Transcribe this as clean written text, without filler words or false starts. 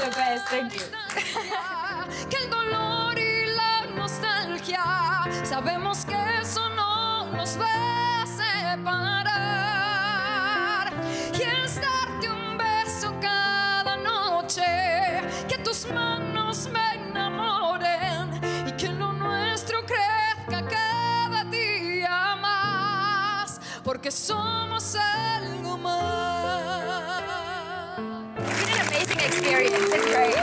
the best. Thank you. Que el dolor y la nostalgia, sabemos que eso no nos va a separar. Y es darte un beso cada noche, que tus manos me enamoren y que lo nuestro crezca cada día más, porque somos algo más. It's been an amazing experience. It's great.